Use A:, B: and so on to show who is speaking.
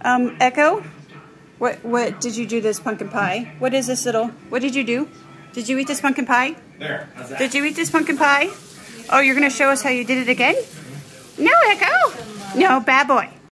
A: Echo, what did you do this pumpkin pie? What is this what did you do? Did you eat this pumpkin pie?
B: There, how's that?
A: Did you eat this pumpkin pie? Oh, you're going to show us how you did it again? No, Echo. No, bad boy.